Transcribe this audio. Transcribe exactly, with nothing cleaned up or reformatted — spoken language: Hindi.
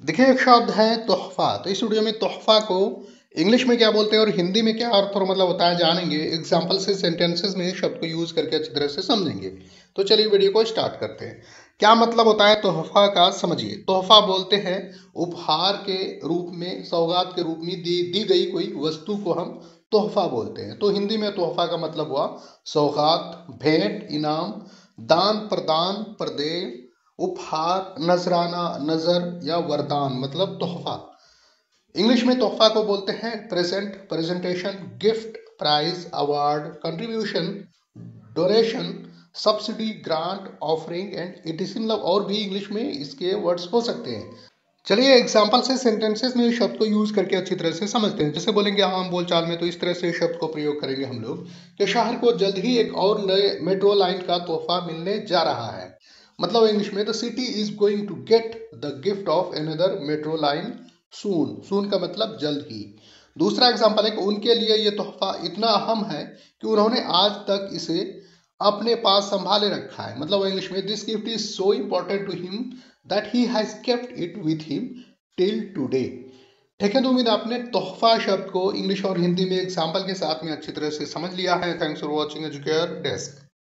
देखिए, एक शब्द है तोहफ़ा। तो इस वीडियो में तोहफ़ा को इंग्लिश में क्या बोलते हैं और हिंदी में क्या अर्थ और मतलब होता है जानेंगे। एग्जाम्पल से सेंटेंसेस में इस शब्द को यूज करके अच्छी तरह से समझेंगे। तो चलिए वीडियो को स्टार्ट करते हैं। क्या मतलब होता है तोहफ़ा का, समझिए। तोहफ़ा बोलते हैं उपहार के रूप में, सौगात के रूप में दी दी गई कोई वस्तु को हम तोहफ़ा बोलते हैं। तो हिंदी में तोहफ़ा का मतलब हुआ सौगात, भेंट, इनाम, दान, प्रदान, प्रदेय, उपहार, नजराना, नजर या वरदान मतलब तोहफा। इंग्लिश में तोहफा को बोलते हैं present, presentation, gift, prize, award, contribution, donation, subsidy, grant, offering and it is in love. और भी इंग्लिश में इसके वर्ड्स हो सकते हैं। चलिए एग्जाम्पल से सेंटेंसेस में इस शब्द को यूज करके अच्छी तरह से समझते हैं। जैसे बोलेंगे आम बोलचाल में, तो इस तरह से इस शब्द को प्रयोग करेंगे हम लोग कि शहर को जल्द ही एक और नए मेट्रो लाइन का तोहफा मिलने जा रहा है। मतलब इंग्लिश में the city is going to get the gift of another metro line soon. Soon का मतलब जल्द ही। दूसरा एग्जाम्पल है कि उनके लिए ये तोहफा इतना अहम है कि उन्होंने आज तक इसे अपने पास संभाले रखा है। मतलब इंग्लिश में this gift is so important to him that he has kept it with him till today. ठीक है, तो उम्मीद आपने तोहफा शब्द को इंग्लिश और हिंदी में एग्जाम्पल के साथ में अच्छी तरह से समझ लिया है। Thanks for watching Educare desk.